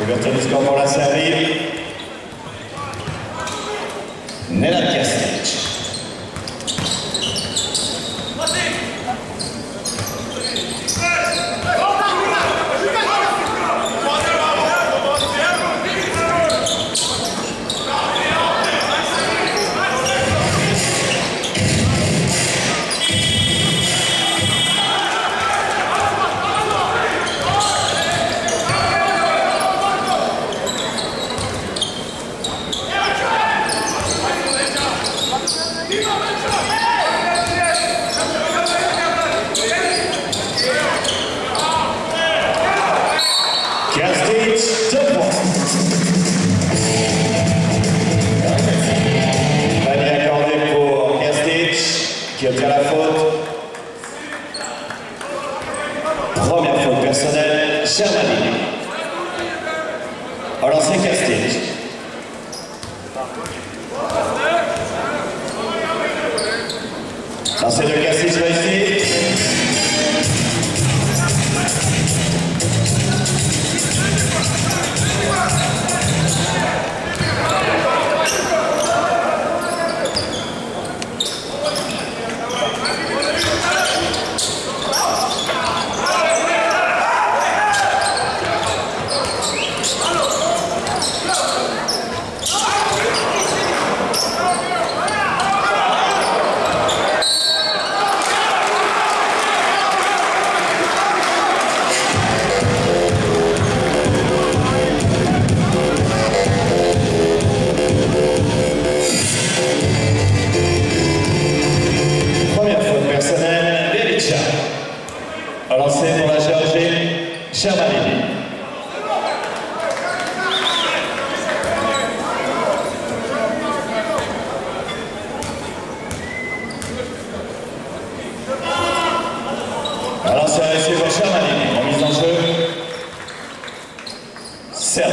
Ouverture du score pour la série. Nenad Krstić. Krstić, 2 points. Panier accordé pour Krstić, qui obtient la faute. Première faute personnelle, Shermani. Alors c'est Krstić. Lancer de Krstić réussi. Lancé pour la Géorgie, Shermani. Alors c'est réussi pour Shermani, en mise en jeu. Serbe.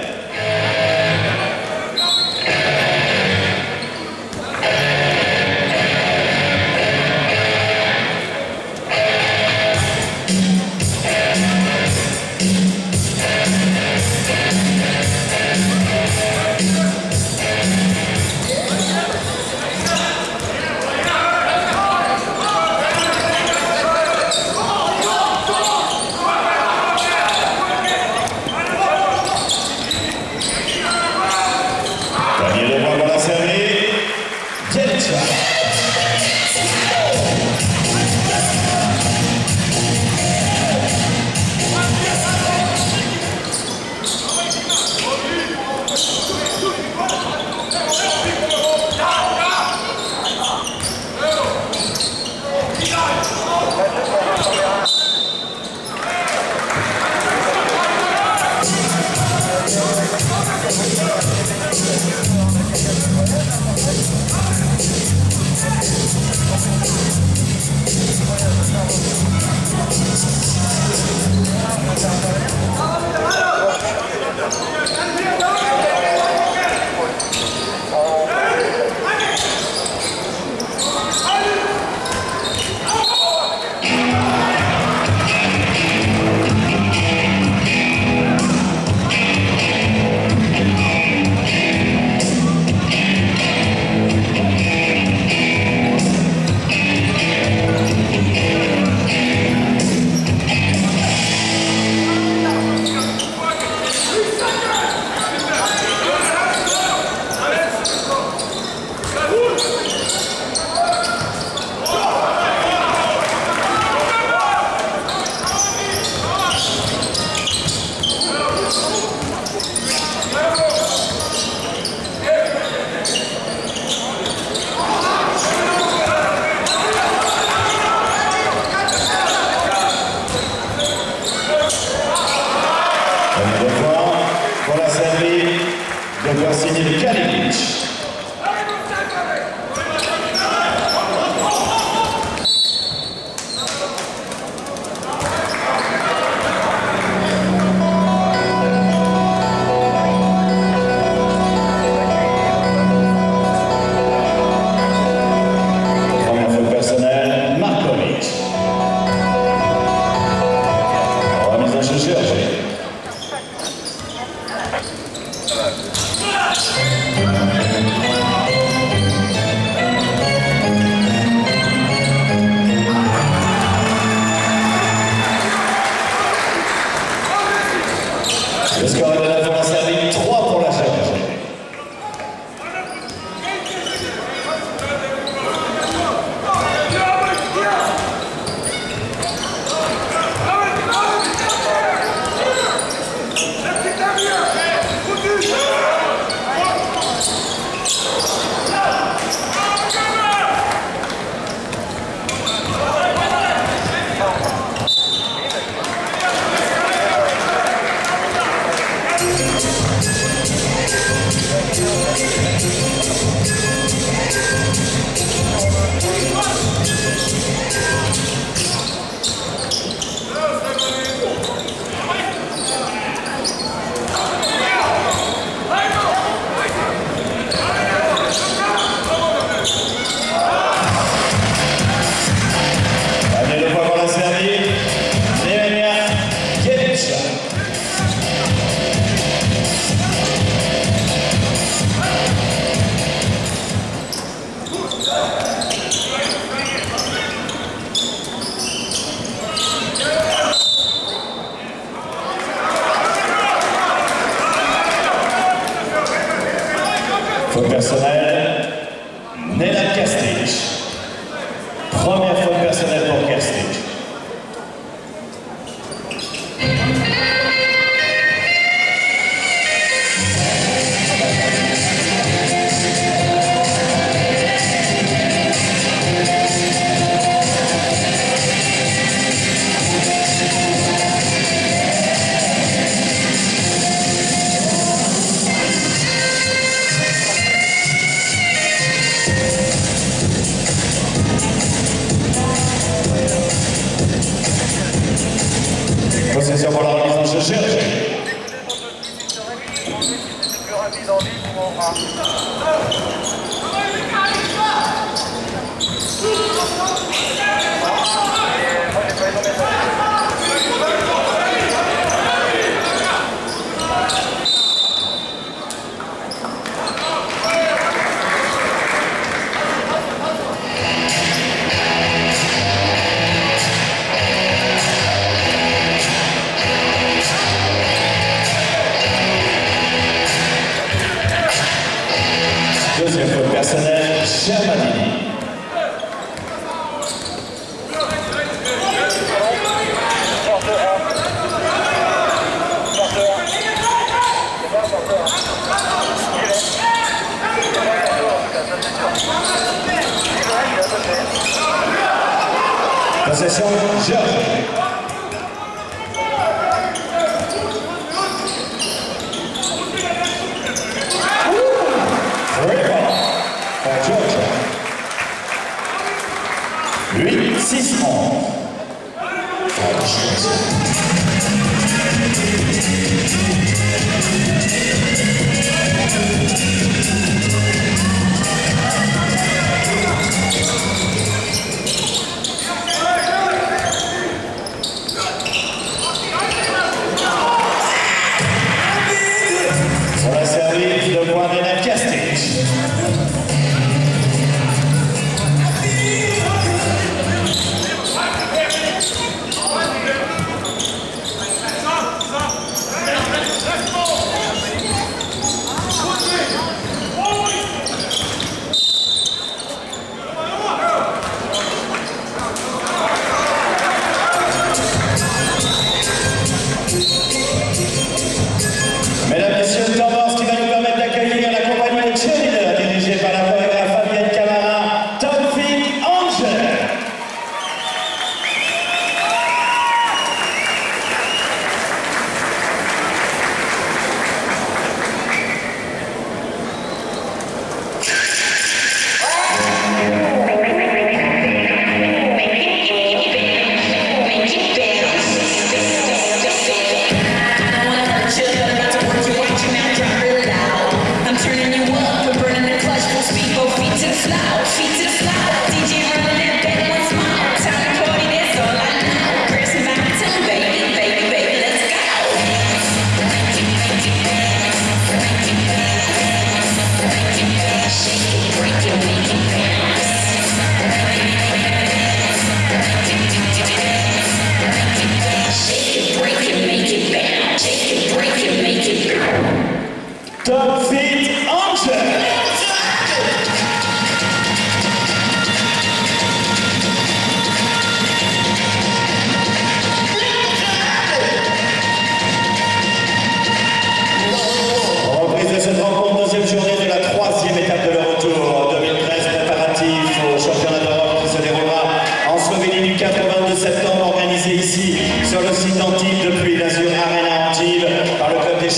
Pour la série de Krstić Kalinic. Première faute personnelle, Markovic. Remise en jeu Géorgie. Le score est de la fin servi, 3 pour la charge. Faute personnelle, Nenad Krstić. Première faute personnelle pour Krstić. Possession pour la remise en jeu, Serge. Plus rapide en ligne ou en bras. Deuxième faute personnelle, Shermadini. Possession, Georges. Lui, 6 ans.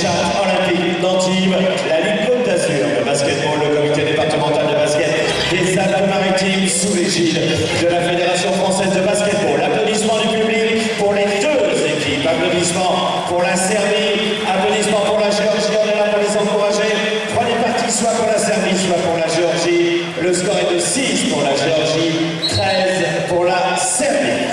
charte olympique d'Antibes, la Ligue Côte d'Azur de basketball, le comité départemental de basket des Alpes-Maritimes sous l'égide de la Fédération française de basketball. Applaudissements du public pour les deux équipes, applaudissements pour la Serbie, applaudissements pour la Géorgie, on est là pour les encourager. Troisième partie, soit pour la Serbie, soit pour la Géorgie. Le score est de 6 pour la Géorgie, 13 pour la Serbie.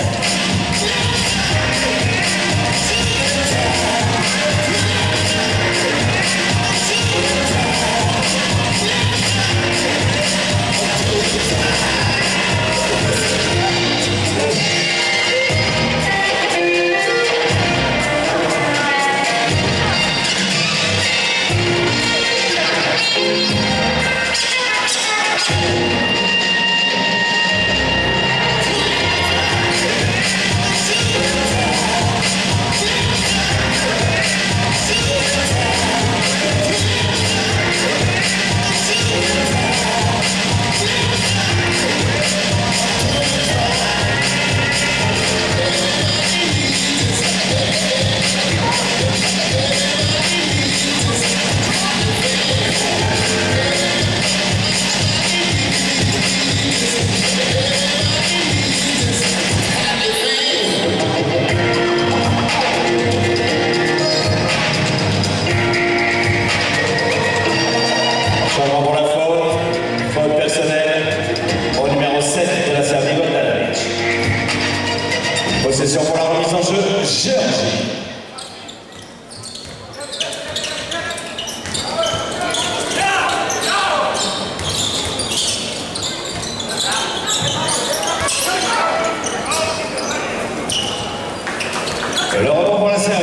Possession pour la remise en jeu, Géorgie. Le rebond pour la Serbie.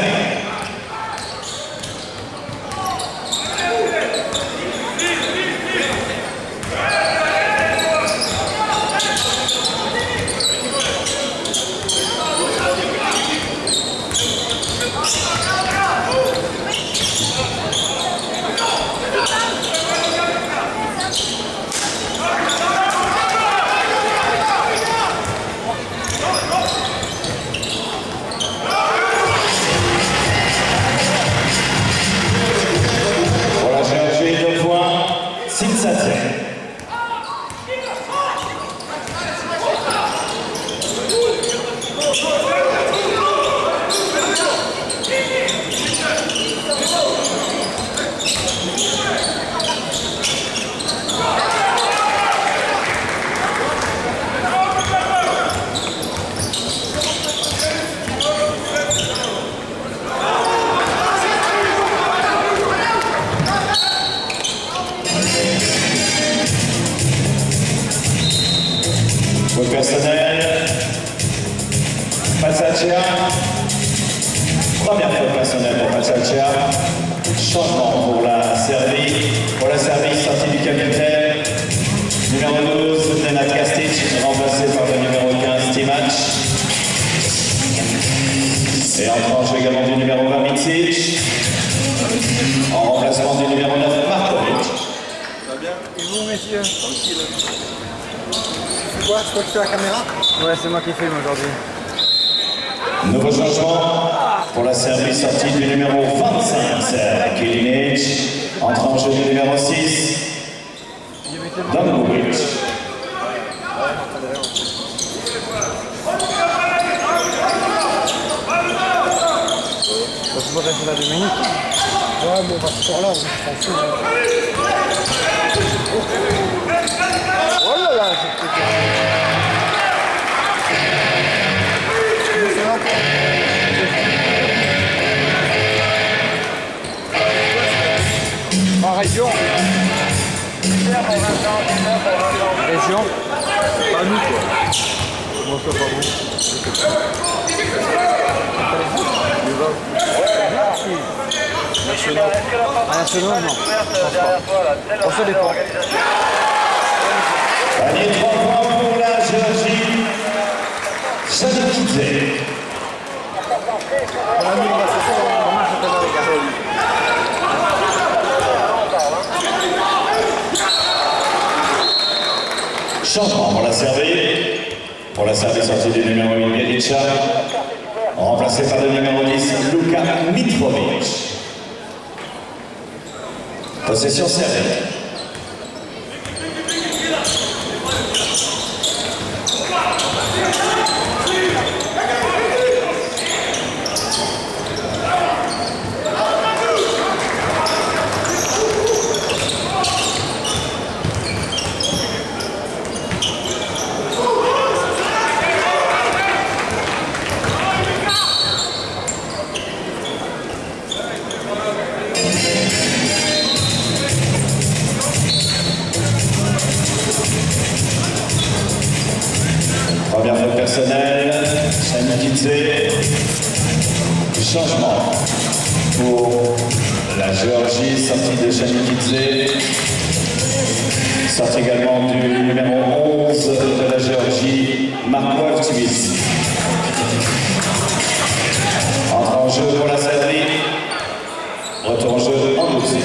Au personnel, Passacia, première fois personnel pour Passacia, changement pour la Serbie, sortie du capitaine, numéro 12, Nenad Kastic, remplacé par le numéro 15, Timac, et en tranche également du numéro 20, Mitsic, en remplacement du numéro 9, Markovic. Ça va bien? Et vous, messieurs? Tranquille. C'est quoi? C'est toi qui fais la caméra? Ouais, c'est moi qui filme aujourd'hui. Nouveau changement pour la Serbie, sortie du numéro 25, c'est Kilinic, entrant en jeu du numéro 6, Dankovic. Tu vas rester là 2 minutes? Ouais, mais on va se faire là, on s'en fout. Oh là là, c'est peut-être... En région. Région? Pas nous quoi. Moi ça pas vous. Nationaux. Nationaux non. On se dépend. Allez, 3 points pour la Géorgie. Sanikidze. Changement pour la Serbie. Pour la Serbie, sortie du numéro 8, Bjelica. Remplacé par le numéro 10, Luka Mitrovic. Possession servie. Première faute personnelle, Chanikidze. Changement pour la Géorgie, sortie de Chanikidze. Sortie également du numéro 11 de la Géorgie, Marco Avtuis. Entre en jeu pour la Serbie. Retour en jeu en Lucic.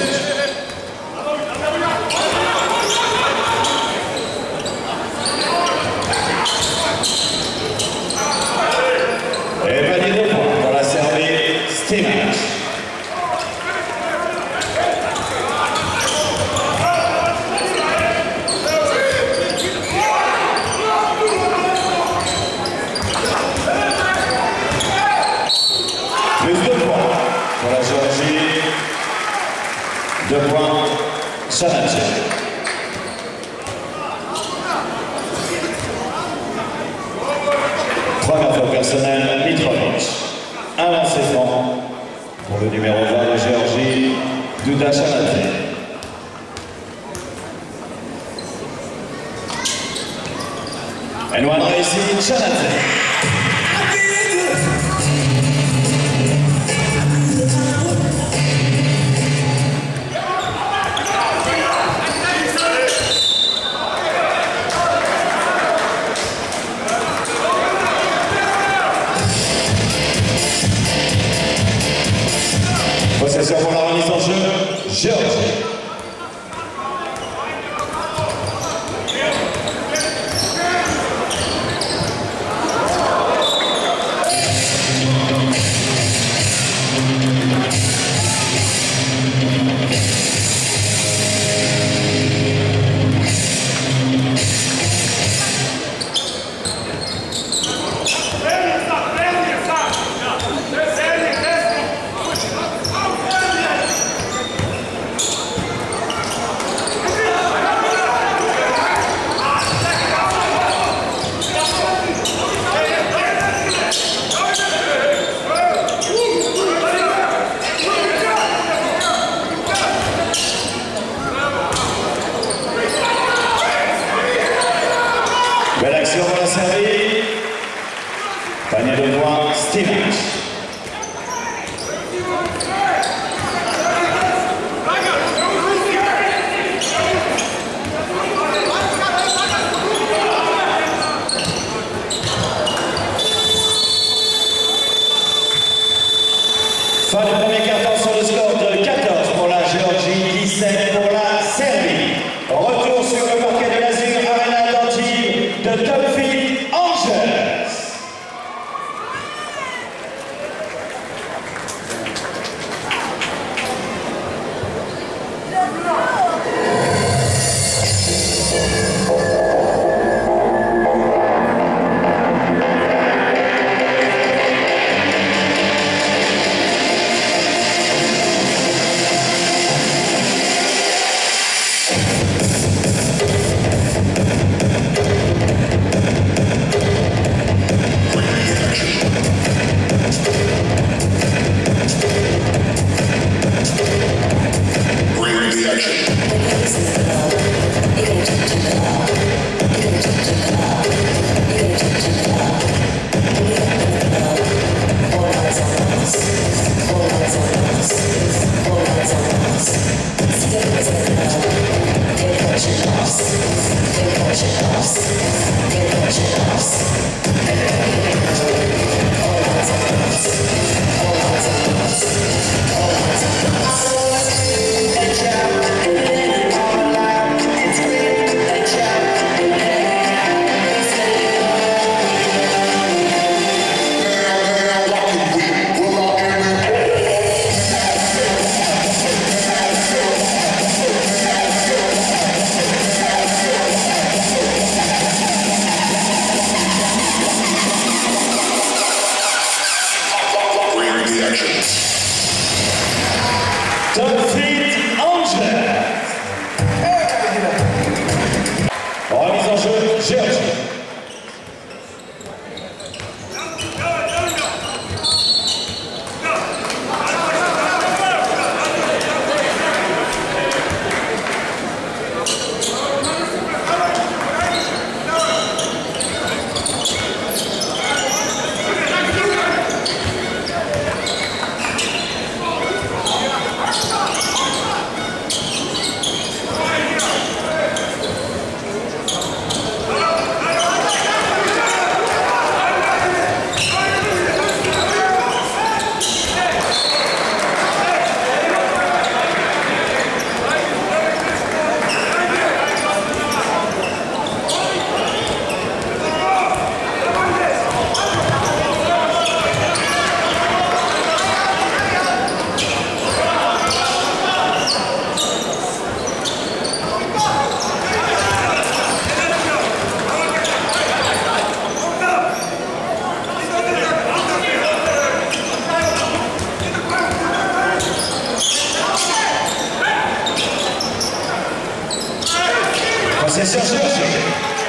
Et panier de points pour la Serbie, Stimac. Plus de points pour la Géorgie. 2 points, Chanache. Première faute personnelle, Mitrovic. Un lancer franc pour le numéro 20 de Géorgie, Duda Chanache. And one racing, Chanache. Possession pour la remise en jeu, Géorgie. Belle action pour la Serbie. Panier de points, Stimac. Fin du premier quart-temps sur le score de 14 pour la Géorgie, 17 pour la Serbie. Retour sur le parquet de l'Azur Arena d'Antibes de Topfit Angers. C'est sur Géorgie.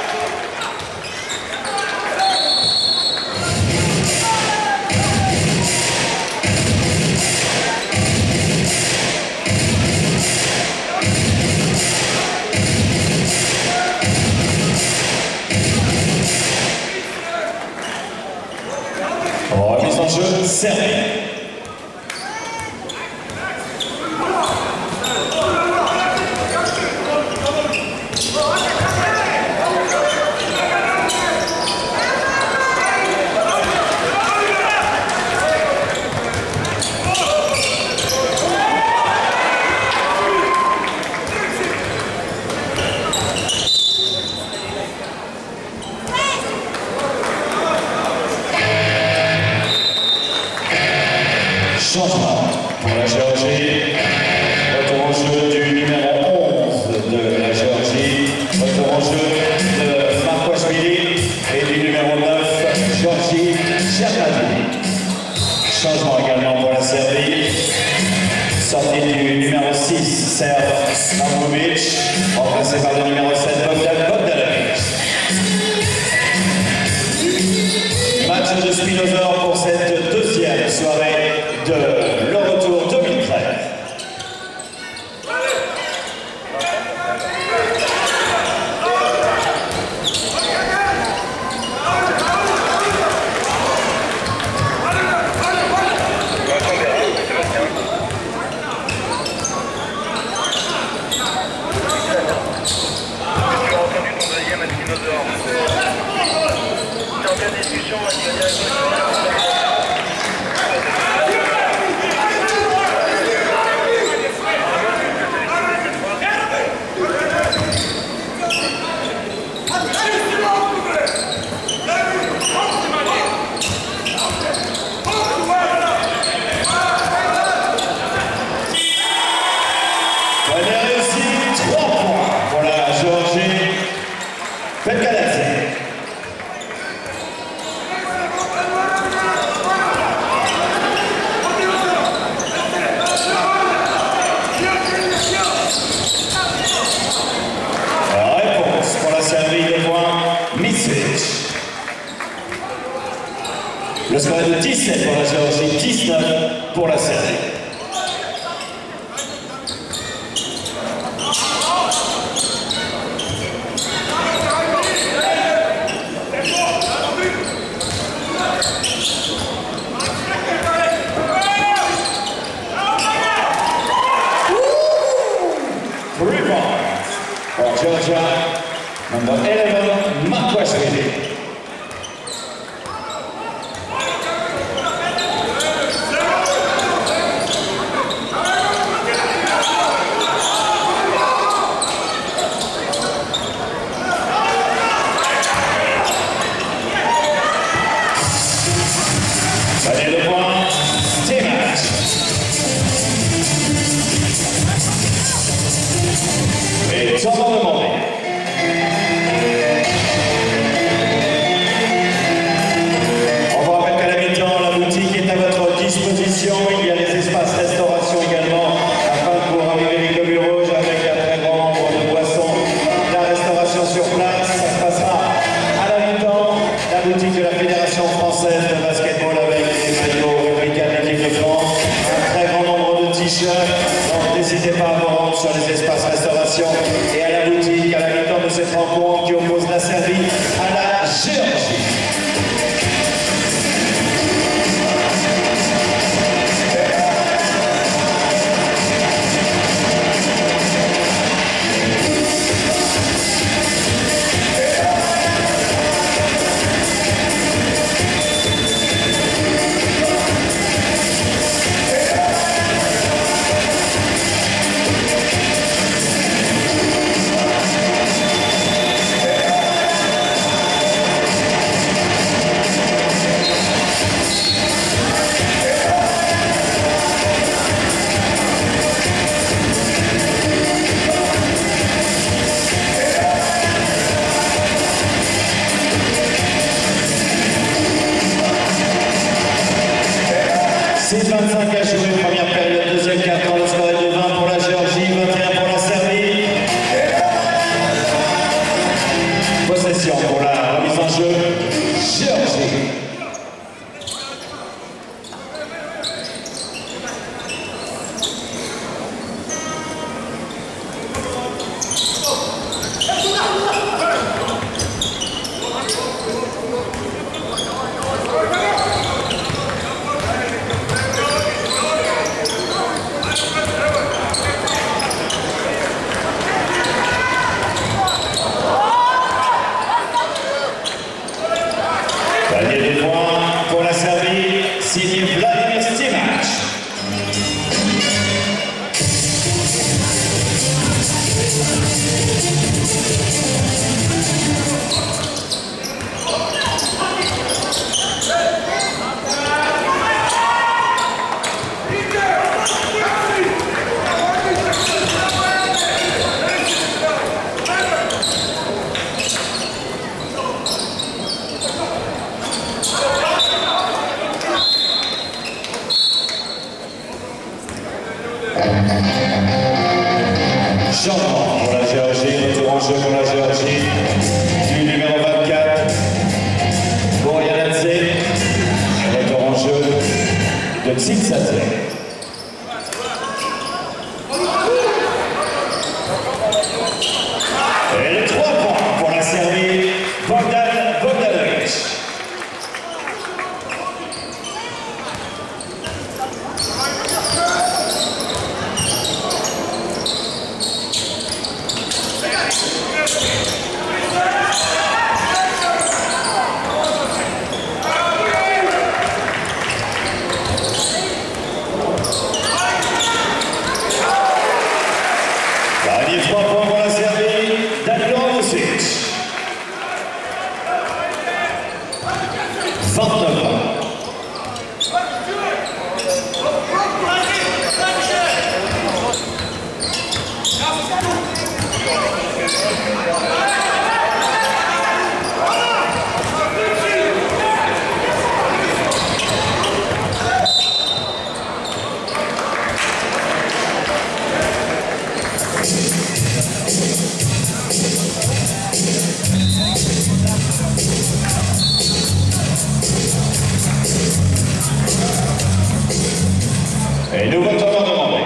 Remise en jeu, Serbie. Changement pour la Géorgie. Retour en jeu du numéro 11 de la Géorgie. Retour en jeu de Marquashvili et du numéro 9, Georgi Chermadini. Changement également pour la Serbie. Sortie du numéro 6, Serb Markovic, remplacé par le numéro 7, Bogdan Bogdanovic. Match de Spinosaur pour cette deuxième soirée de le retour 2013. Le score est de 17 pour la Géorgie, 19 pour la Serbie. Rebound for Georgia, number 11, Marquashvili. Allez, le point, c'est match. Et sans en demander. On vous rappelle qu'à la mi-temps, la boutique est à votre disposition. Il y a les espaces restauration également, afin de pouvoir arriver les communes rouges avec un très grand nombre de boissons. La restauration sur place, ça se passera à la mi-temps. La boutique de la Fédération française de basketball avec les maillots républicains de l'équipe de France. Un très grand nombre de t-shirts. Donc n'hésitez pas à vous rendre sur les espaces restauration et à la boutique à la mi-temps de cette rencontre qui oppose la Serbie à la Géorgie. Changement pour la Géorgie, retour en jeu pour la Géorgie. Du numéro 24, pour Yanadze. Retour en jeu de Tsitsadze. Et les 3 points pour la Serbie, Bogdan Bogdanovic. Dernier 3 points pour la Serbie, Danilo Andosic. 29 points. Et nouveau temps à demander.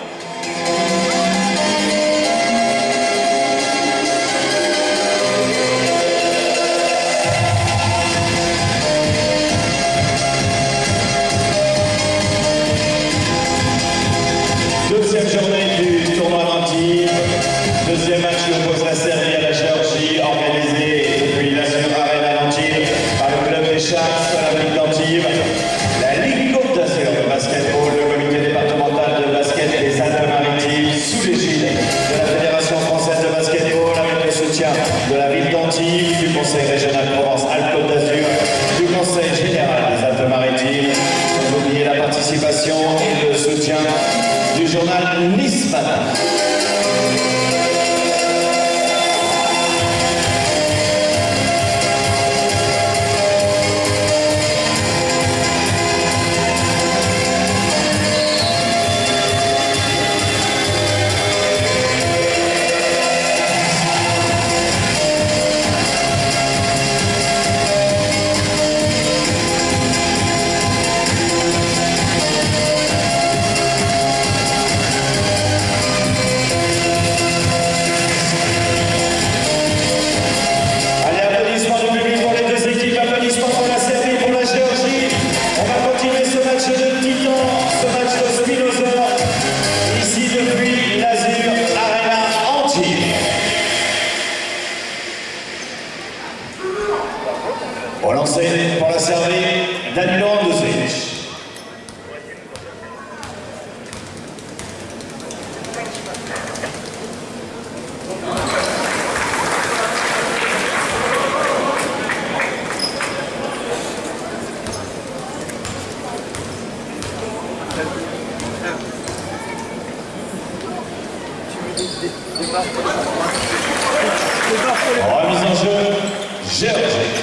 Deuxième journée du tournoi d'Antibes. Deuxième match qui oppose la Serbie à la Géorgie, organisé depuis la Sur Arena d'Antibes par le club des Sharks à la ville d'Antibes. La Ligue Côte d'Azur de basketball, le comité départemental de basket des Alpes-Maritimes, sous l'égide de la Fédération française de basketball, avec le soutien de la ville d'Antibes, du Conseil régional Provence-Alpes-Côte d'Azur, du Conseil général des Alpes-Maritimes, sans oublier la participation et le soutien du journal Nice Matin. Au lancer pour la Serbie, Danilo Andosic. Remise en jeu, Géorgie.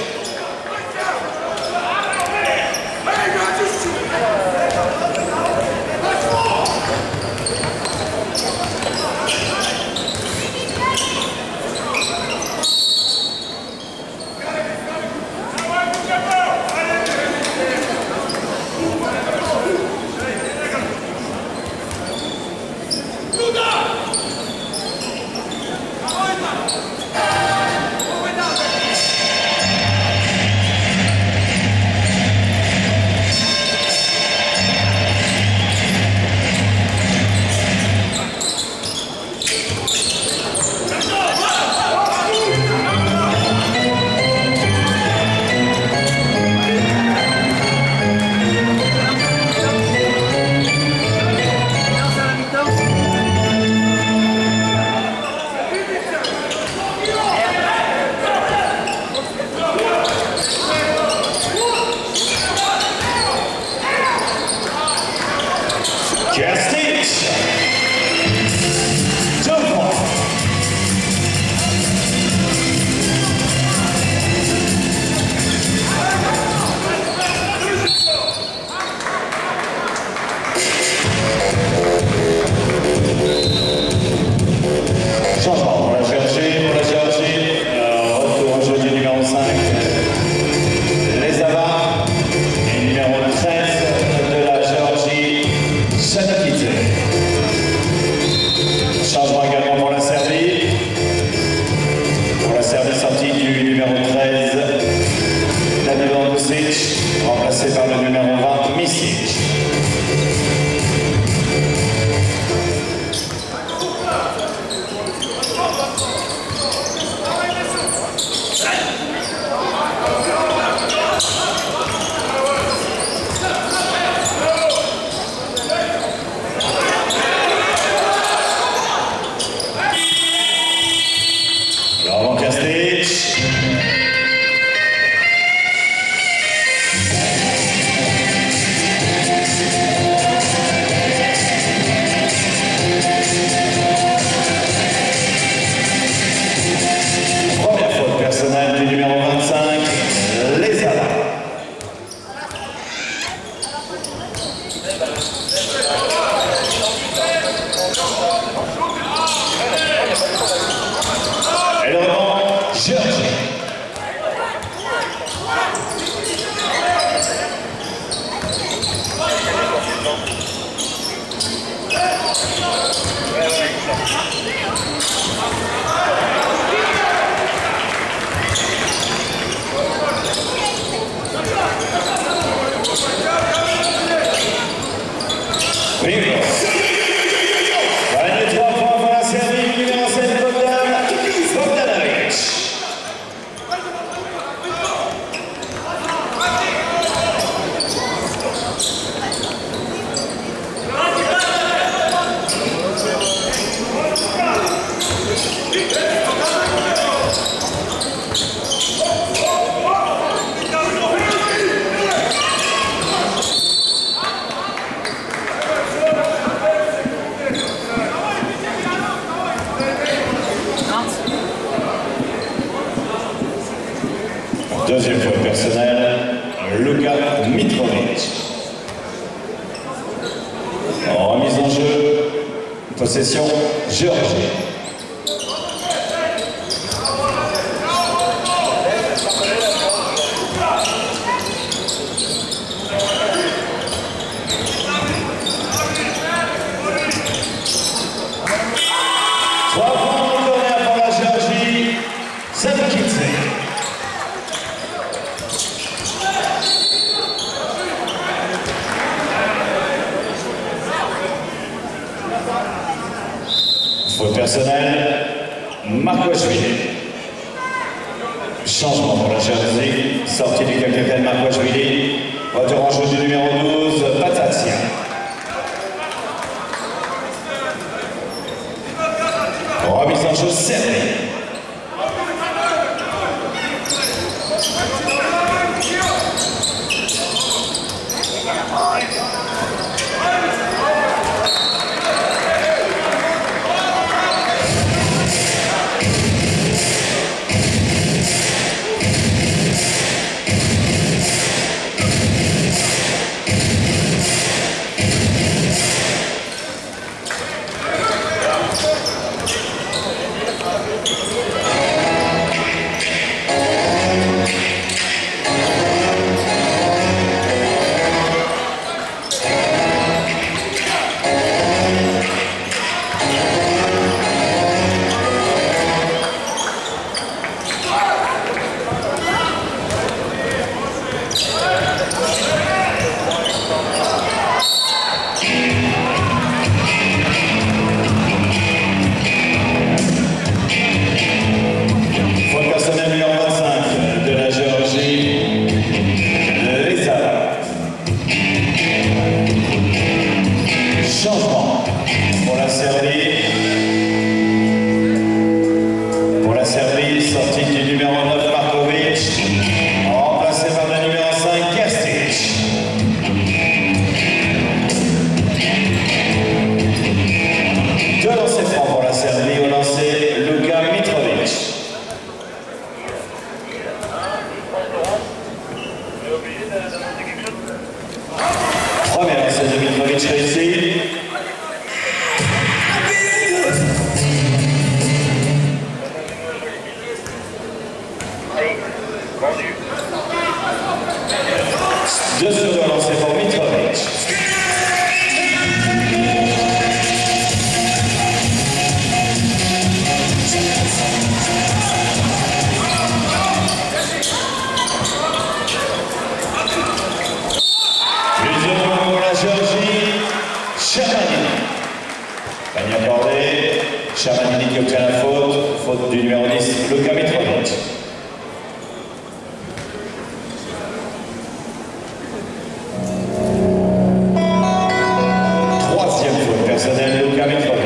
Deuxième faute personnelle, Luka Mitrovic. Remise en jeu, possession, Géorgie. Trois points au corner pour la Géorgie, Zadikidze. Faute personnelle, Markoashvili. Changement pour la Géorgie, sortie du capitaine Markoashvili, retour en jeu du numéro 12, Patazia. Remise en jeu serrée. Changement pour la Serbie. Pour la Serbie, sortie du numéro 9 Markovic, remplacé par le numéro 5 Kerstic. Deux lancers francs pour la Serbie, au lancer Luka Mitrovic. Premier lancer de Mitrovic réussi. Deux secondes lancés pour Mitrovic. Plus de points pour la Géorgie, Chamanini. Panier accordé, Chamanini qui obtient la faute du numéro 10, Luka Mitrovic. Troisième faute personnelle, Luka Mitrovic.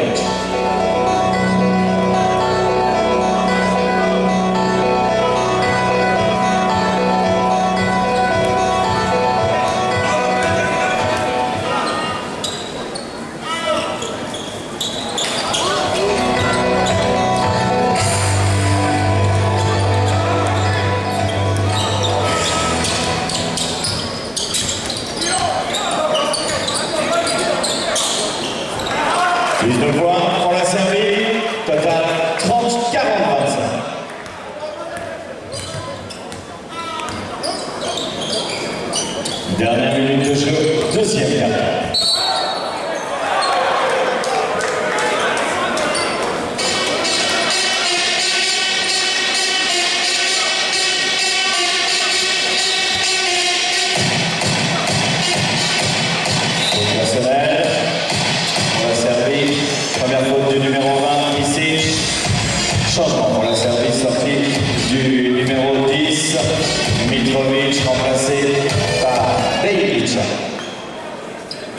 Plus de points pour la Serbie, total 30-40-25. Dernière minute de jeu, deuxième quart. Personnel. Pour la Serbie, première faute du numéro 20, Misic. Changement pour la Serbie, sortie du numéro 10, Mitrovic, remplacé par Bejic.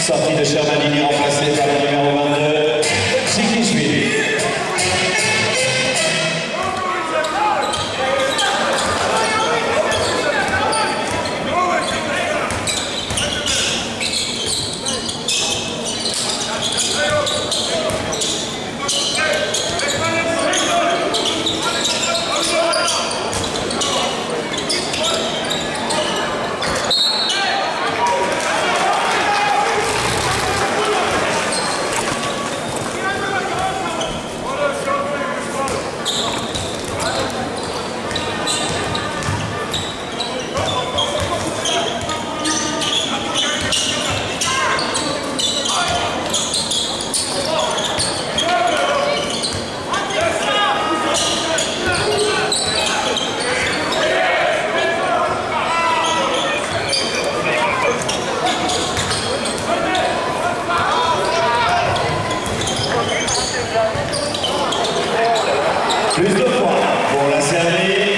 Sortie de Shermanini remplacé par le numéro 22, Tsikishvili. Plus de points pour la Serbie.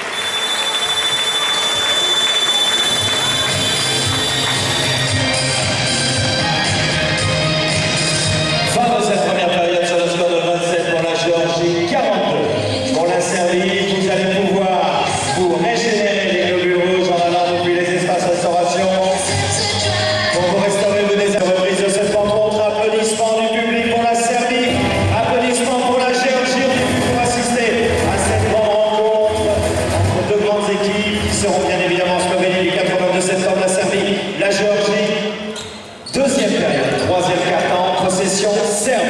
Fin de cette première période sur le score de 27 pour la Géorgie, 42 pour la Serbie. Vous allez pouvoir vous régénérer les globules rouges en allant depuis les espaces restauration. Pour vous restaurer vos désirs, reprise de cette rencontre. Applaudissements du public pour la Serbie. Applaudissements pour la Géorgie pour assister à cette grande rencontre entre deux grandes équipes qui seront bien évidemment en Slovénie du 82 septembre, la Serbie, la Géorgie. Deuxième période, troisième quart-temps, possession serbe.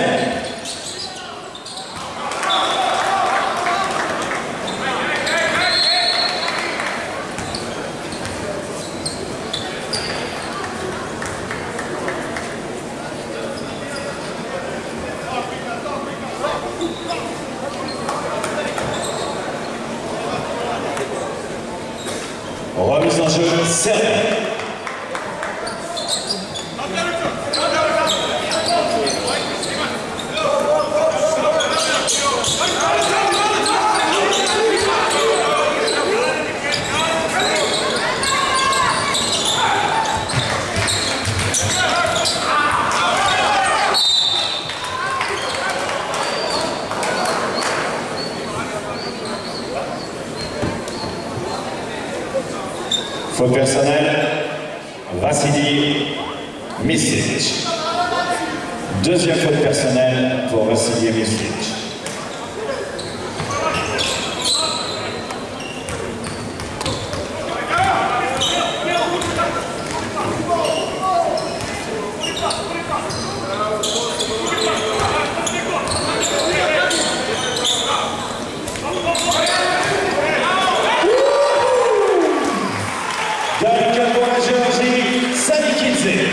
Remise en jeu serbe. Faute personnelle, Vassili Mislic. Deuxième faute personnelle pour Vassili Mislic. Pour la Géorgie, Sanikidze.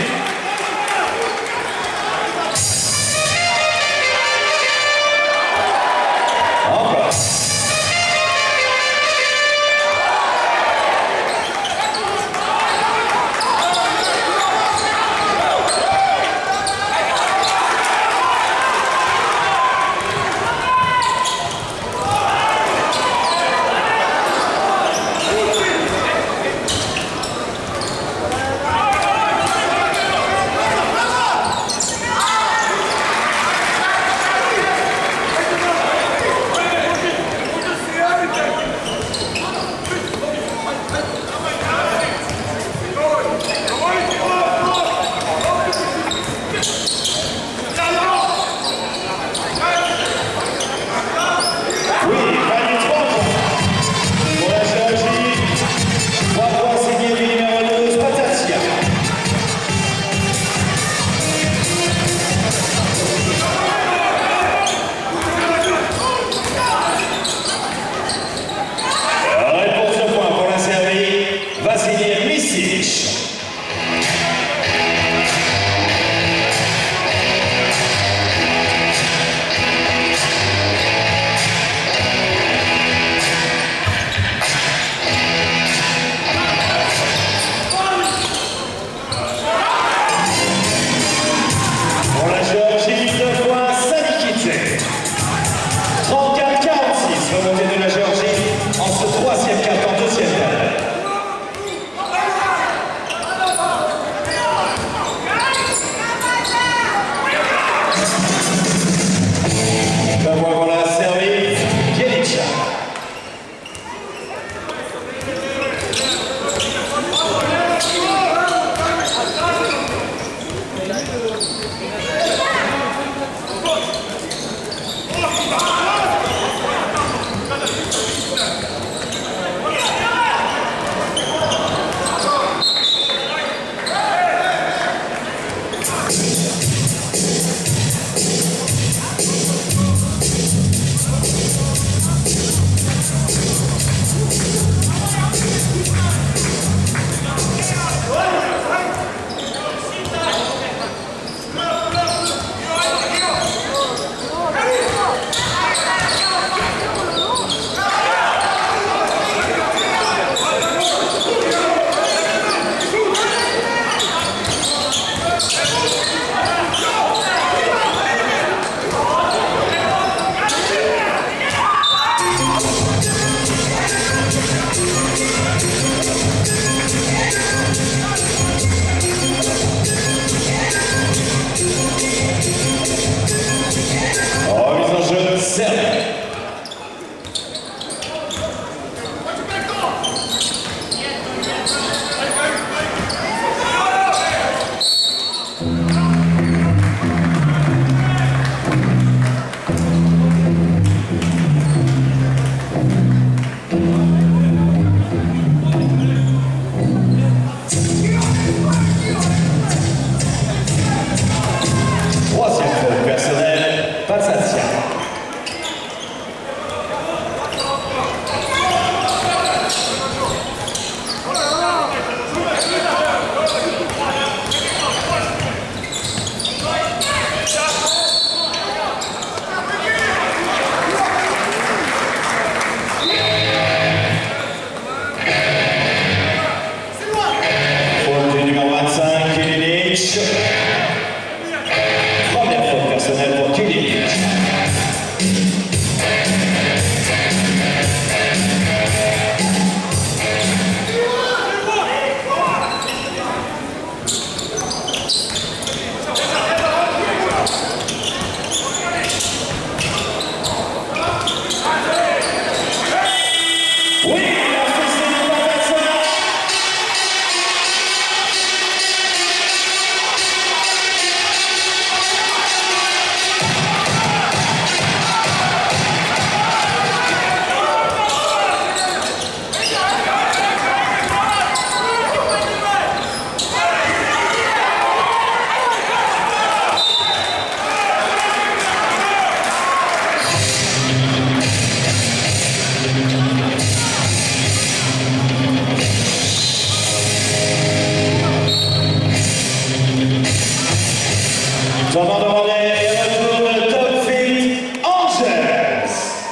J'en demandais et retour de Top Fit Angels.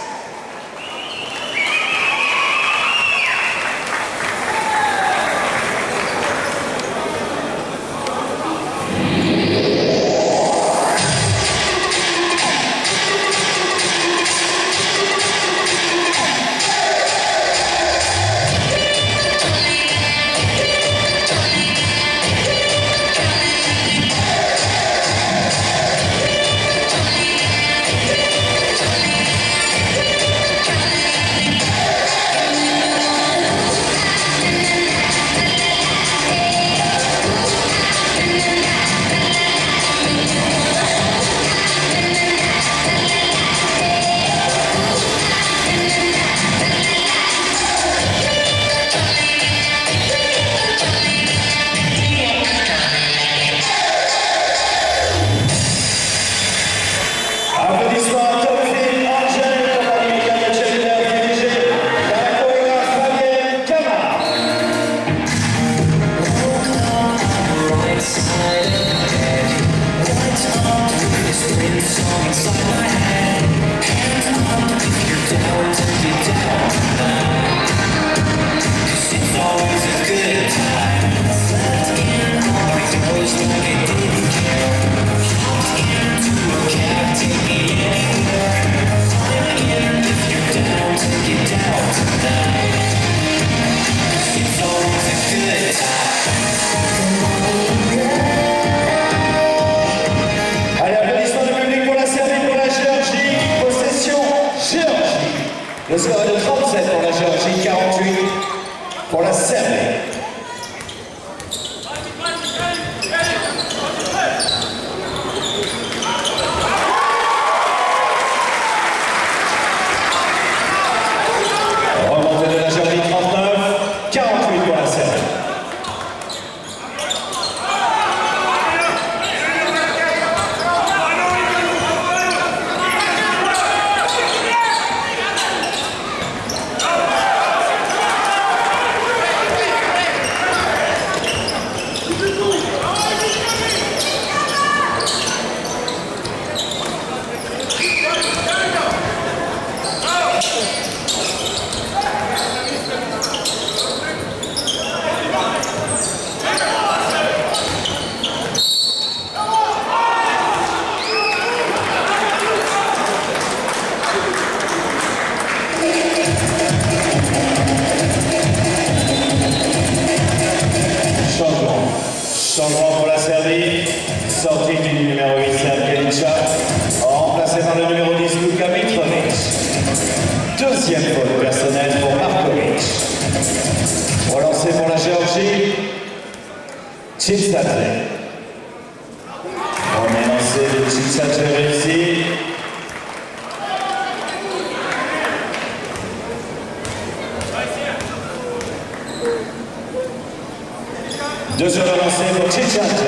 Le score est de 37 pour la Géorgie, 48 pour la Serbie. Remontée de la Géorgie, 39, 48 pour la Serbie. Changement pour la Serbie, sortie du numéro 8, Serb Kelica, remplacé par le numéro 10, Luka Mitrovic. Deuxième faute personnelle pour Markovic. Relancé pour la Géorgie, Chipsadze. Premier lancé de Chipsadze réussi. Deuxième lancé pour Chipsadze.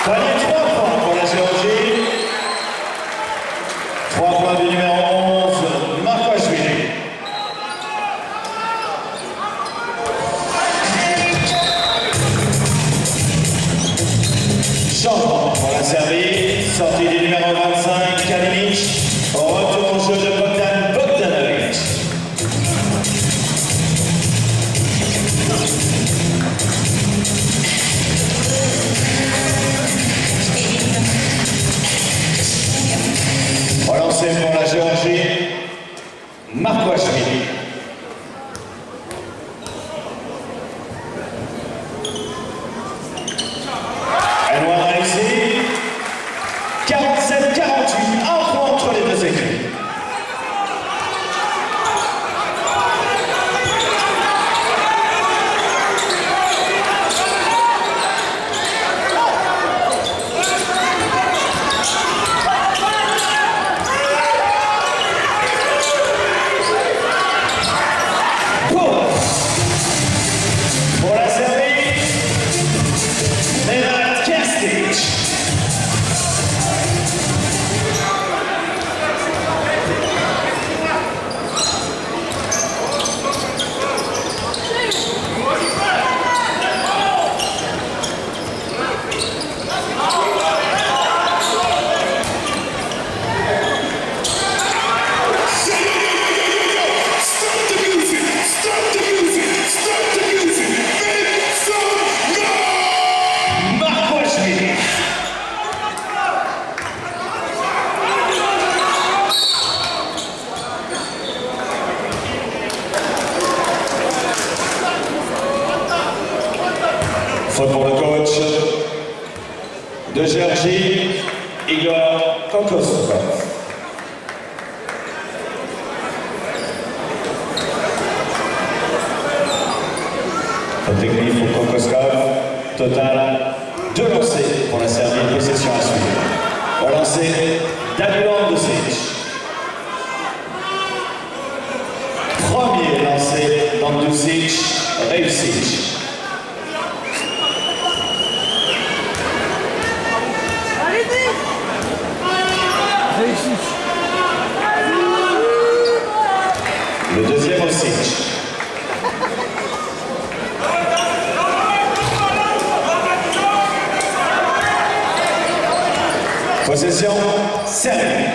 Panier 3 points pour la Géorgie. 3 points du numéro 11, Marquashvili. Changement pour la Serbie, sortie du numéro 25, Kalinic, au retour au jeu de Bogdan Bogdanovic. Relancé pour la Géorgie, Marquashvili. Enouard ici, 47-48, un point entre les deux équipes. Pour la Serbie, Nenad Kestic. Faute pour le coach de Géorgie, Igor Kokoskov. Faute technique pour Kokoskov. Total 2 lancers pour la Serbie, possession à suivre. Au lancer, Danilan Dusic. Premier lancé dans Dusic, réussi. Le deuxième aussi. Possession Serbie.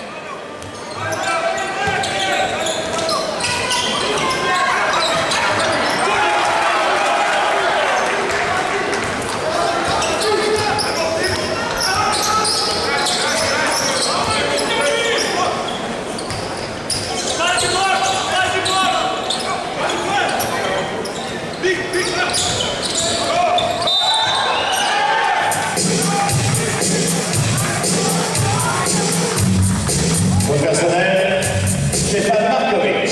Faute personnelle, Stefan Markovic.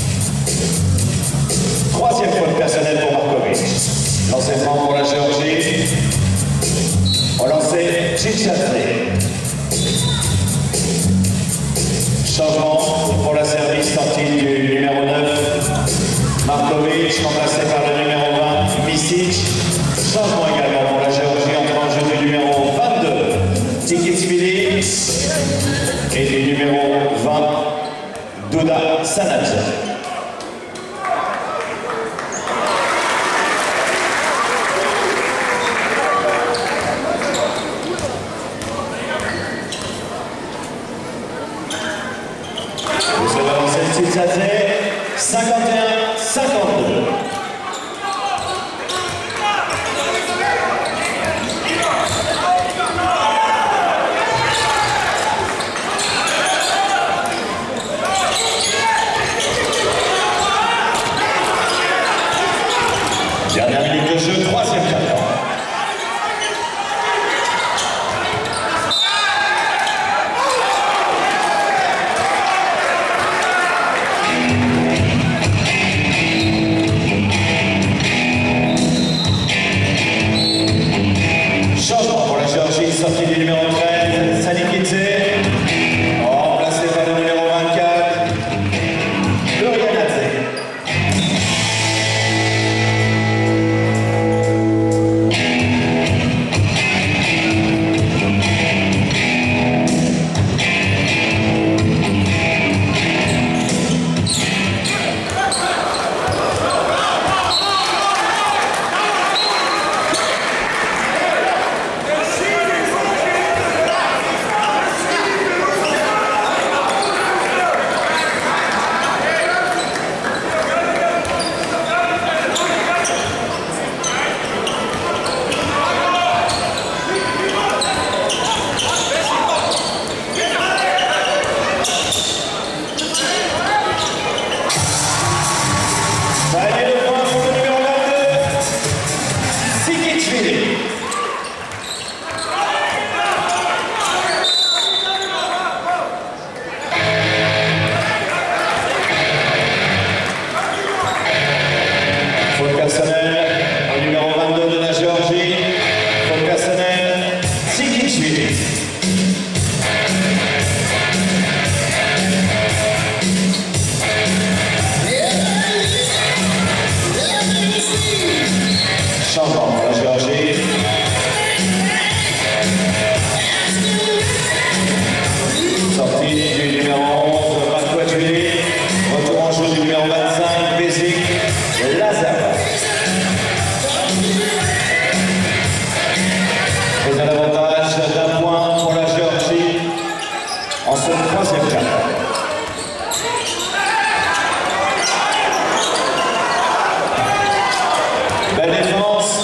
Troisième faute personnelle pour Markovic. Lancé franc pour la Géorgie. Au lancer, Tchitchadze. Changement pour la Serbie, sortie du numéro 9, Markovic, remplacé par le numéro 20, Misic. Changement également pour la Géorgie, entrant en jeu du numéro 22, Tikitsvili. Et du numéro 20, Duda Sanadze. Vous avez lancé le Tchitchadze, 51-52. Dernière minute de jeu, troisième quart-temps. Changement pour la Géorgie, sortie du numéro 13, Sanikidze. Remplacé par le numéro 24, Dorianadze. Faute personnelle au numéro 22 de la Géorgie. Faute personnelle, Tsikichvili. Changement pour la Géorgie. Sortie du numéro 11, Bakhouachvili. Retour en jeu du numéro 25, Bezik Lazar. Prise à l'avantage d'un point pour la Géorgie en ce troisième quart. Belle défense.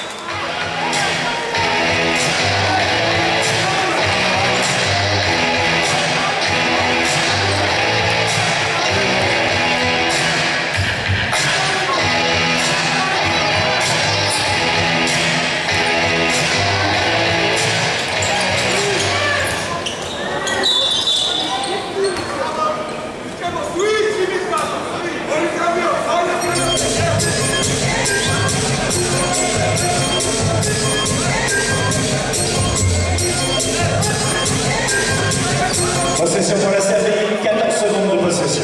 Possession pour la Serbie, 14 secondes de possession.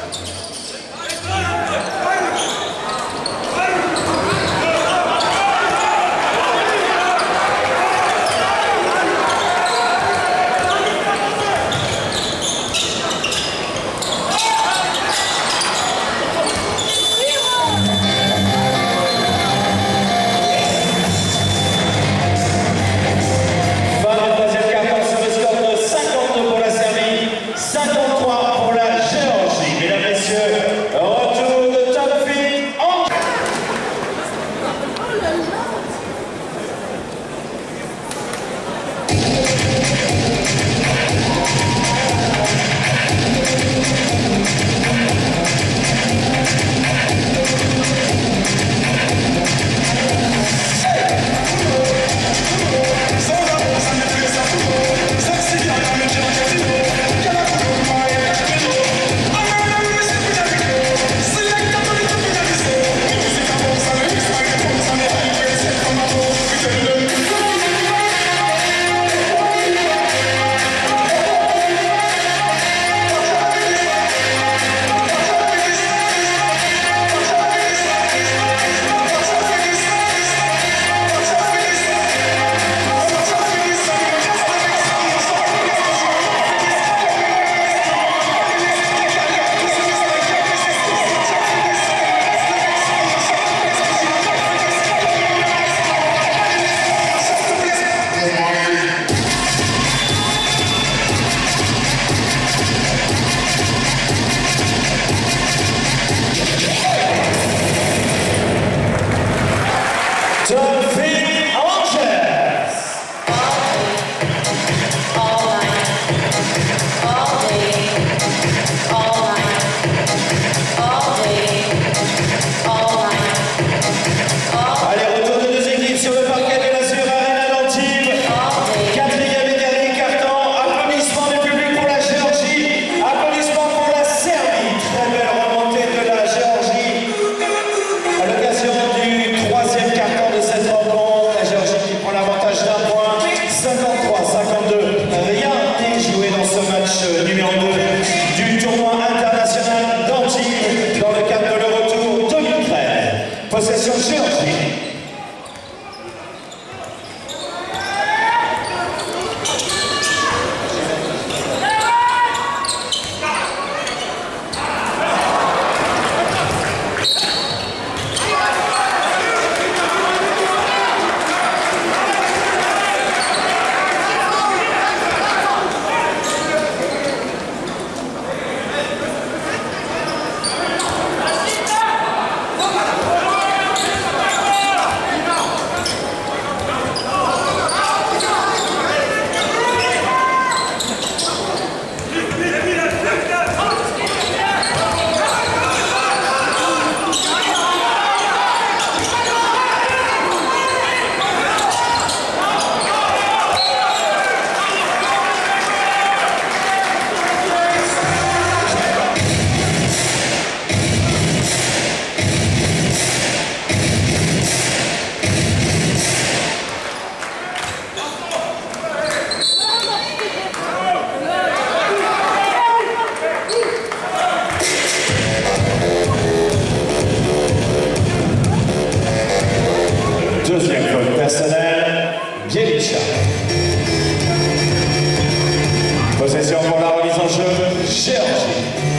Possession Géorgie. Deuxième faute personnelle, Bielicha. Possession pour la remise en jeu, Géorgie.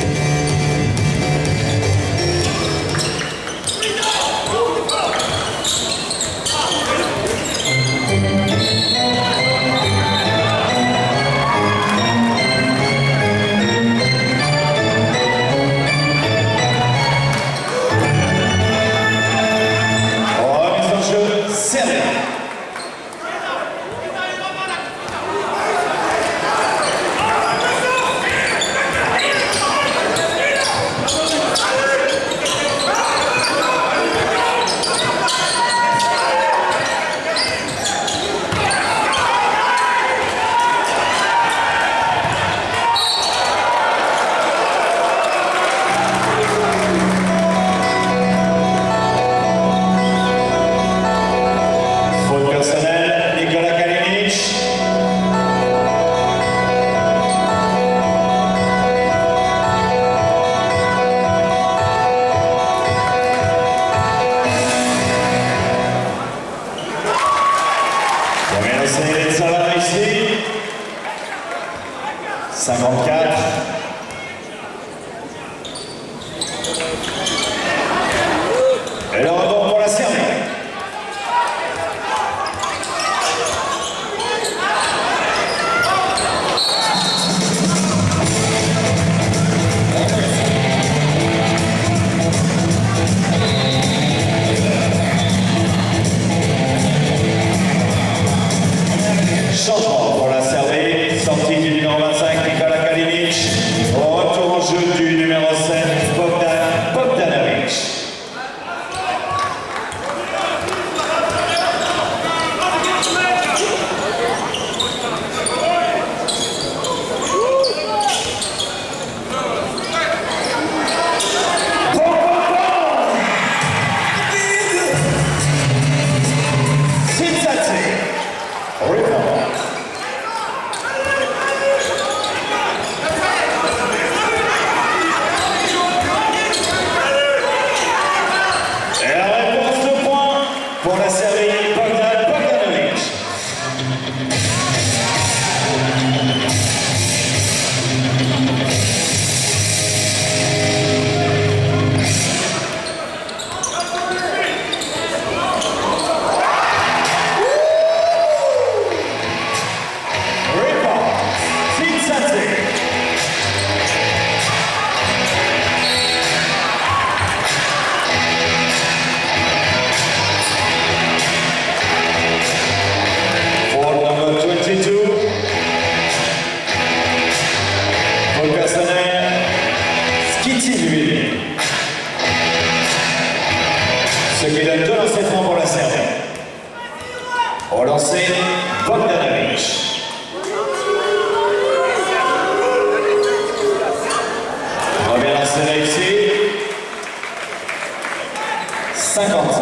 Ça va ici. 54. Et le rebond pour la Serbie. Changement pour la Serbie, sortie du numéro 25, Nikola Kalinic, retour en jeu du numéro 7, Bogdan Bogdanovic. Pour la Serbie, Bogdan Bogdanovic. Rebound, Cinzante. Ce qui donne 2 lancers francs pour la Serbie. Au lancer, Bogdanovic. Premier lancer réussi. 55.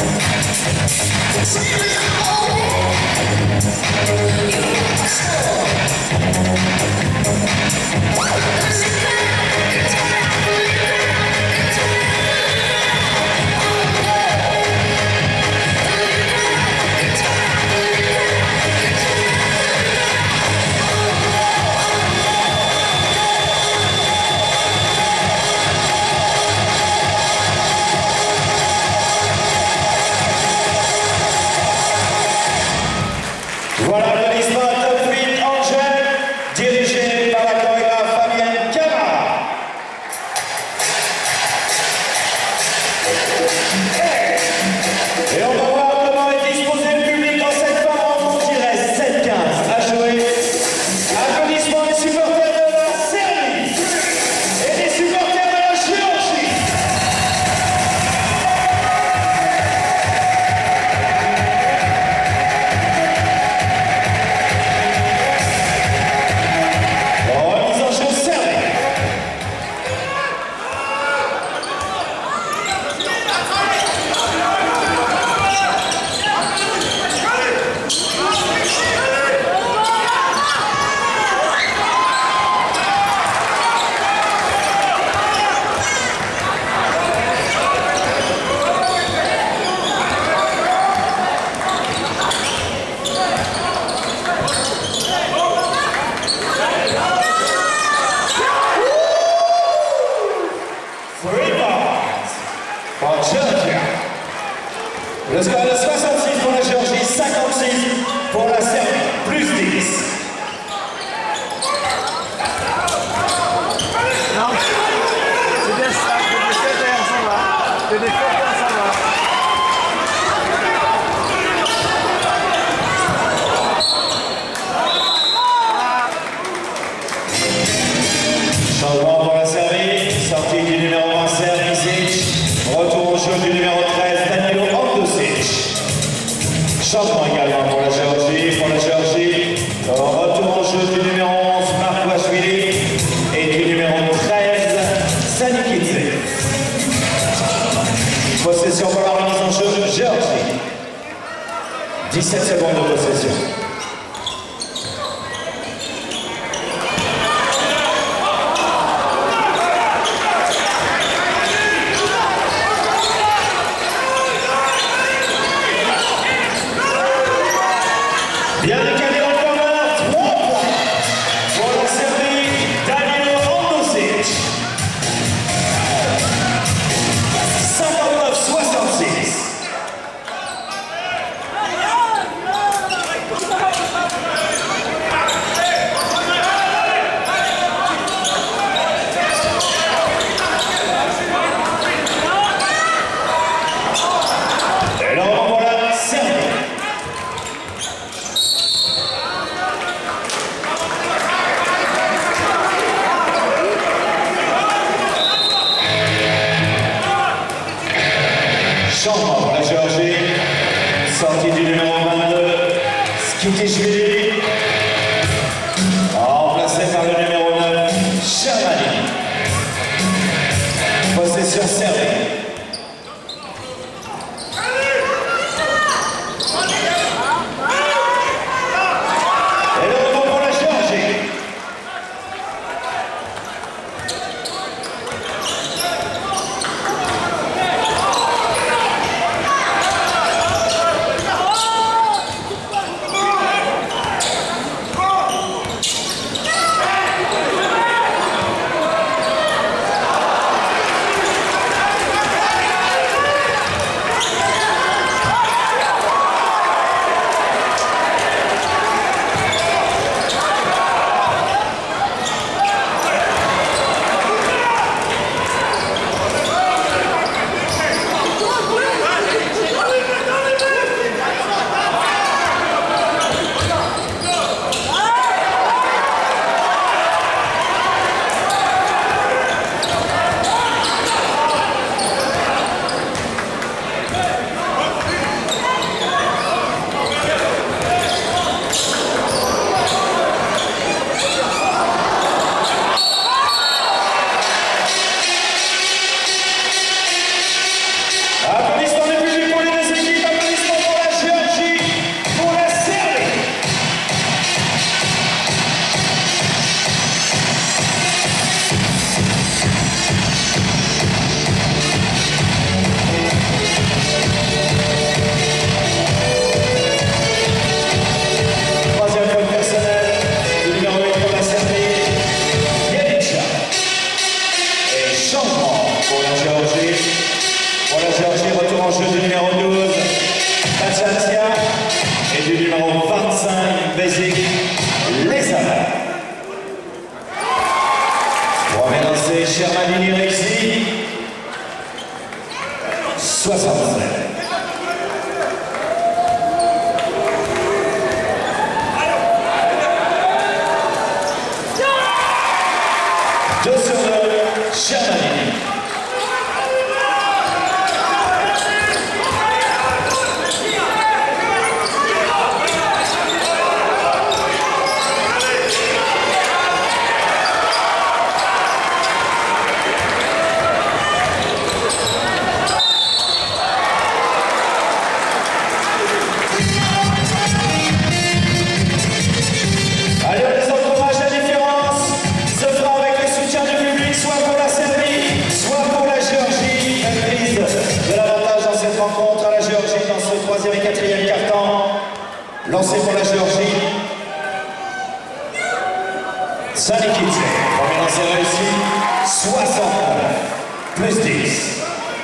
You Bien décalé en corner, 3 points pour la Serbie, Danilo Andosic. 59-66. Et le rebond pour la Serbie. Changement pour la Géorgie, sortie du numéro 22, Skitishvili, remplacé par le numéro 9, Shermani. Possession Serbie. Et le rebond pour la Géorgie. Applaudissements du public pour les deux équipes, applaudissements pour la Géorgie, pour la Serbie. Troisième faute personnelle, le numéro 8 pour la Serbie, Jelica. Et changement pour la Géorgie. Pour la Géorgie, retour en jeu du numéro 12, Pachatia, et du numéro 25, Bezik Lezama. Pour relancer Shermani réussi, 67. Deux sur deux, Shermani. Allez, on descend le match, la différence se fera avec le soutien du public, soit pour la Serbie, soit pour la Géorgie. Prise de l'avantage dans cette rencontre à la Géorgie dans ce troisième et quatrième quart-temps. Lancé pour la Géorgie. Sanikidze, premier lancer réussi, 69, plus 10.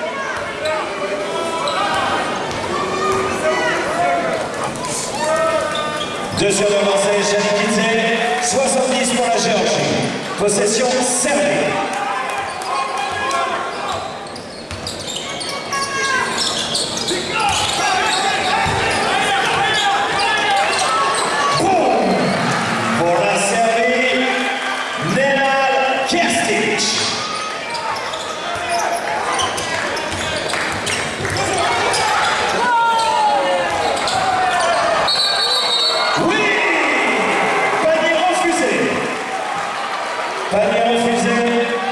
Deux sur le lancé, Sanikidze, 70 pour la Géorgie. Possession Serbie. Boum! Pour la Serbie, Nenad Kerstic. Oui! Panier refusé. Panier refusé.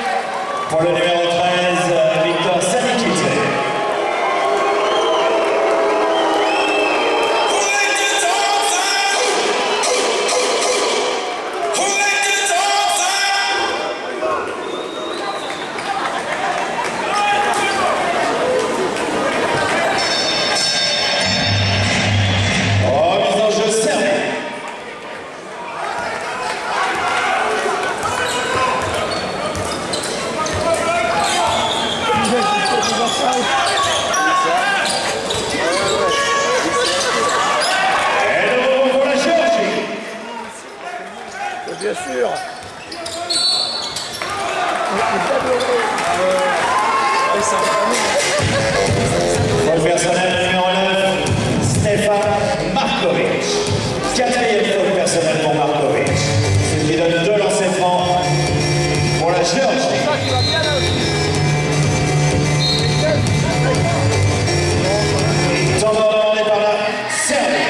sûr. Pour le personnel numéro 9, Stefan Markovic. Quatrième faute personnelle pour Markovic. Ce qui donne 2 lancers francs pour la Géorgie. Temps demandé par la Serbie.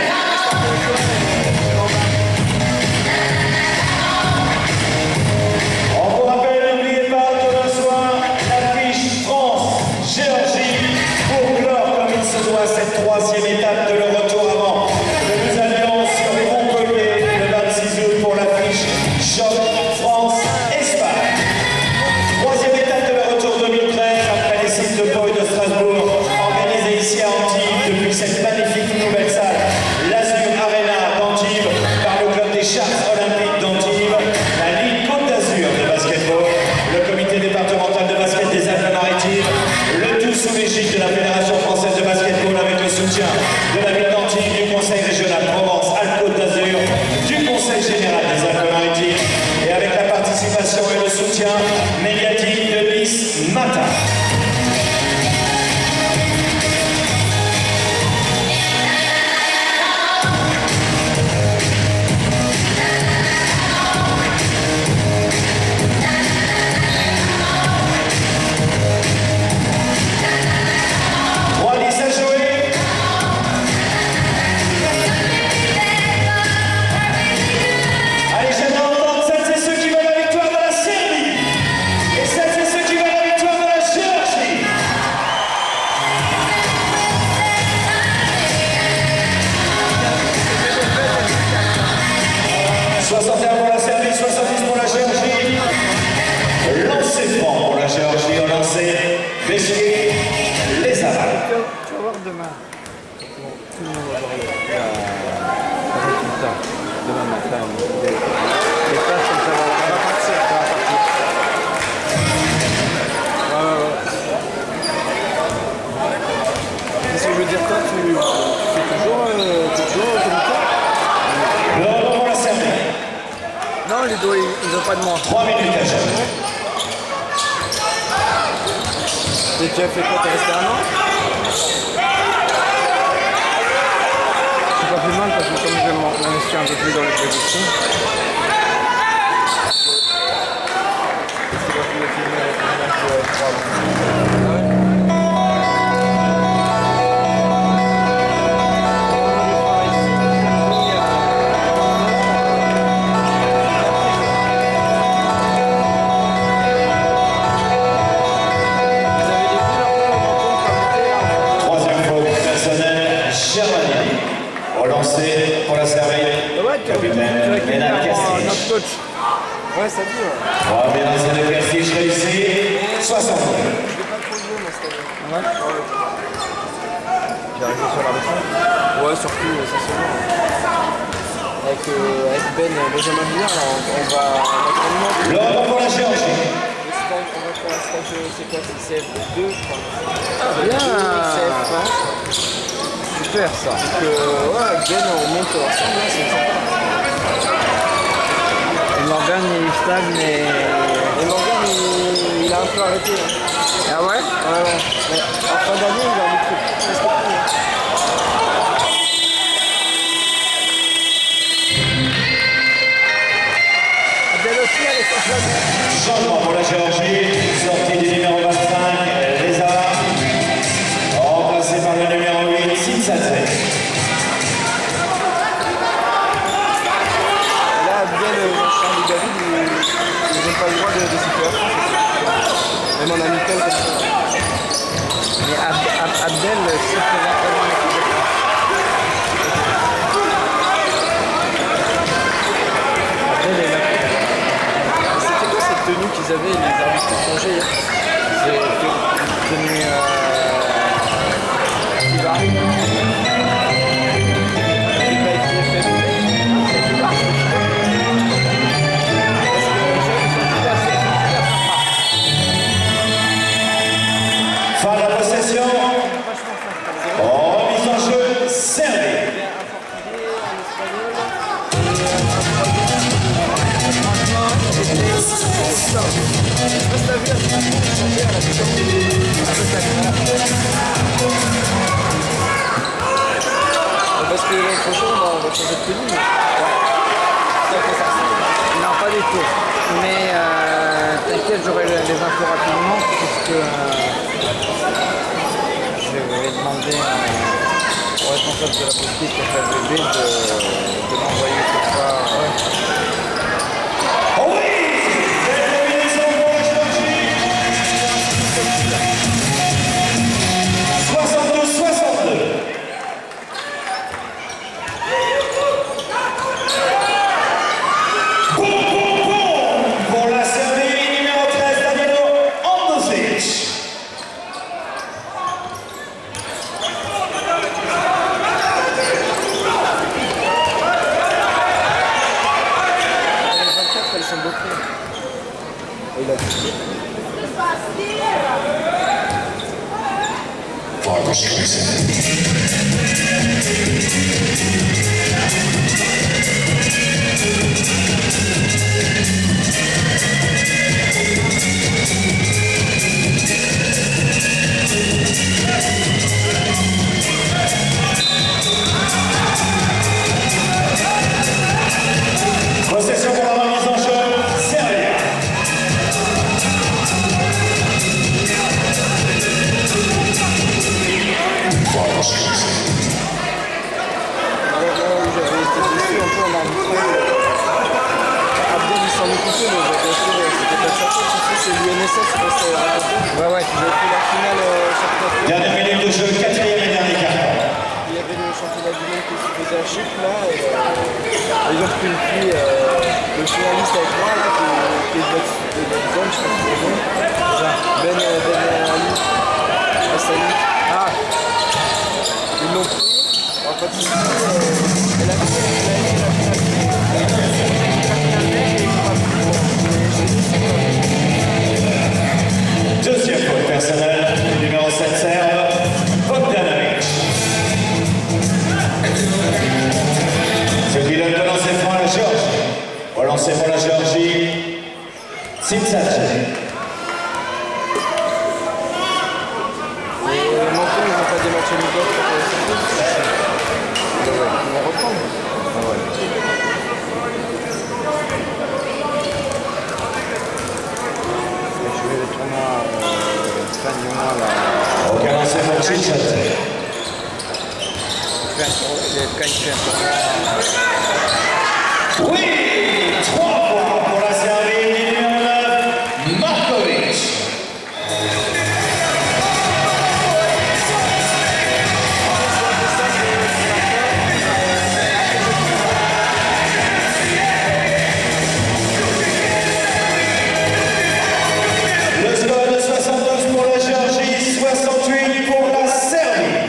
On vous rappelle, n'oubliez pas demain soir l'affiche France-Géorgie pour clore comme il se doit cette 3e étape de le retour avant que nous allions sur Montpellier le 26 août pour l'affiche Choc France-Espagne. 3e étape de le retour 2013 après les sites de Pau et de Strasbourg, organisée ici à Antibes depuis cette magnifique nouvelle salle, l'Azur Arena d'Antibes, par le club des Chartes Olympiques d'Antibes, la Ligue Côte d'Azur de basketball, le comité départemental de basket des Alpes-Maritimes, le tout sous l'égide de la Fédération française de basketball avec le soutien de la ville d'Antibes, du Conseil régional Provence-Alpes-Côte d'Azur, du Conseil général des Alpes-Maritimes et avec la participation et le soutien médiatique de Miss Mata. Ils n'ont pas de manche. 3 minutes à chaque. Et tu as fait quoi? T'es resté un an? C'est pas plus mal parce que comme je vais m'investir un peu plus dans les prédictions. C'est pas plus le film avec un match de 3 ans. Pour la Serbie, capitaine Nenad Krstić. Ouais, ça dit. Bien lancé de Krstić réussi, 60. Ouais. J'ai arrivé sur la leçon. Ouais, surtout, ça se voit. Avec Ben Benjamin Billard, on va naturellement. L'ordre pour la Géorgie. On va faire un stage, c'est quoi? C'est CF2, je crois. Ah, bien. CF1. Super ça. Donc, ouais, Ben, on monte ensemble, là, c'est sympa. Et Morgan il est stable, mais. Et Morgan il a un peu arrêté. Hein. Ah ouais? Ouais. Mais en fin d'année, il a envie de presque plus. Abdel aussi, elle est sortie. Changement pour la Géorgie, sortie du numéro 25, Lézard, remplacé par le numéro 8, Sinsadze. Ils n'ont pas le droit de siffler en France. Même en amical, comme ça. Mais Abdel se présente vraiment en équipe de France. Abdel est là. C'était quoi cette tenue qu'ils avaient, les arbitres ont changé? C'est une tenue qui varie. Fin de la possession. Remise en jeu, Serbie. Parce que l'année prochaine, on va changer de tenue. Non, pas du tout. Mais t'inquiète, j'aurai les infos rapidement puisque je vais demander au responsable de la boutique à FFBB de m'envoyer tout ça.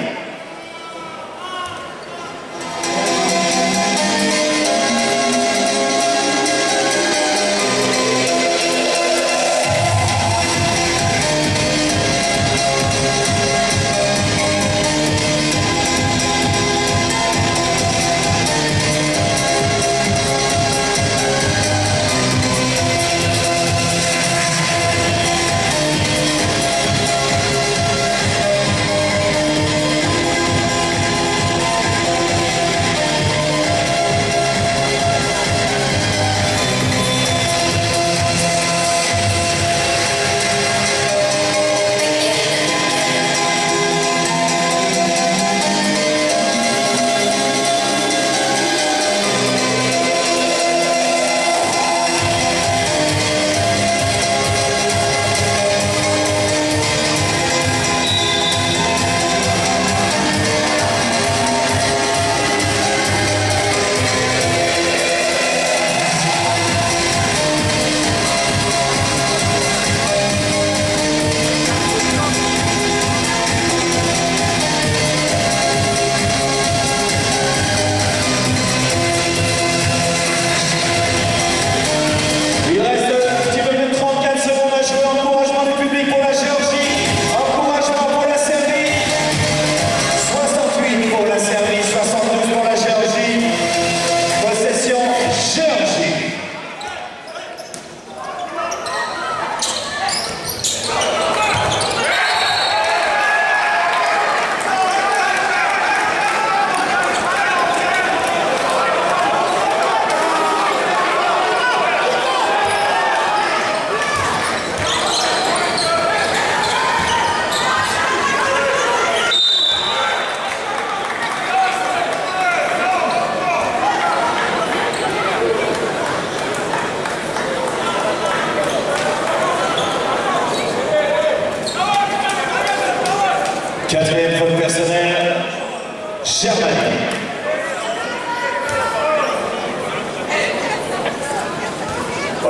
1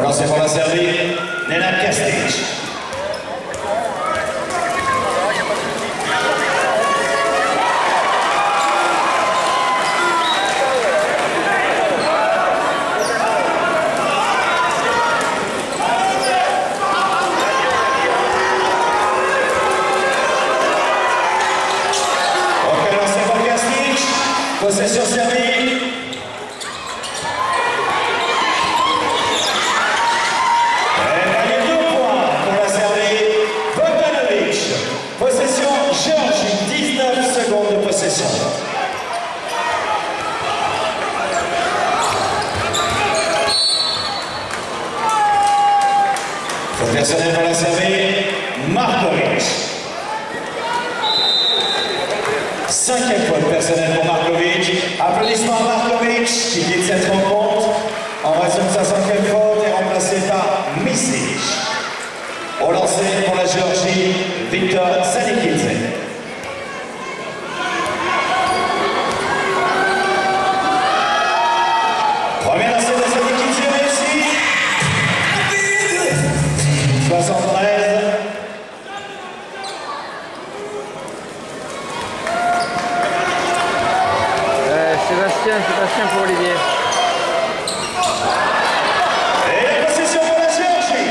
lancer pour la Serbie, Nenad Kastic. Possession servie. Et 2 points pour la Serbie. Bogdanovic. Possession Géorgie. 19 secondes de possession. Faute personnelle pour la Serbie. Markovic. 5e faute personnelle pour Markovic. Applaudissements à Markovic qui quitte cette rencontre en raison de sa 5e faute et remplacé par Misic. Au lancer pour la Géorgie, Victor Sanikidze. Premier lancer de Sanikidze réussi. 73. Sébastien pour Olivier. Et la possession pour la Géorgie.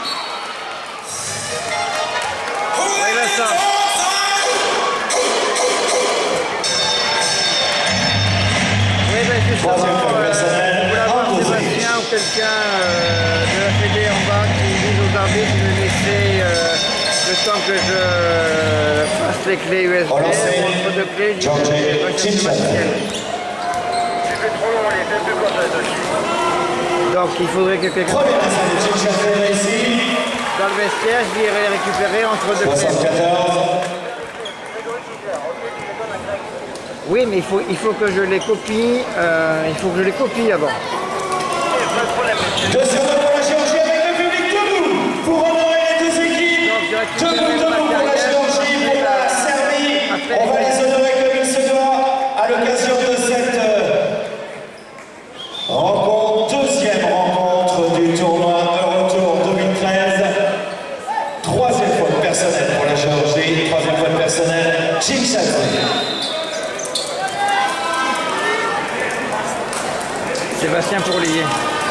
Oui, Vincent. Oui, ben justement, vous voulez avoir Sébastien ou quelqu'un de la Fédé en bas qui dise aux arbitres de laisser le temps que je fasse les clés USB, entre deux clés, donc il faudrait que quelqu'un dans le vestiaire, je viendrai les récupérer entre deux clés. Oui, mais il faut que je les copie, avant. Deuxième pour la Géorgie avec le public debout pour honorer les deux équipes. Debout pour la Géorgie, pour la Serbie. On va les honorer comme il se doit à l'occasion de cette rencontre, deuxième rencontre du tournoi Eurotour 2013. 3e faute personnelle pour la Géorgie, 3e faute personnelle, Chimchadze. Sébastien pour Olivier.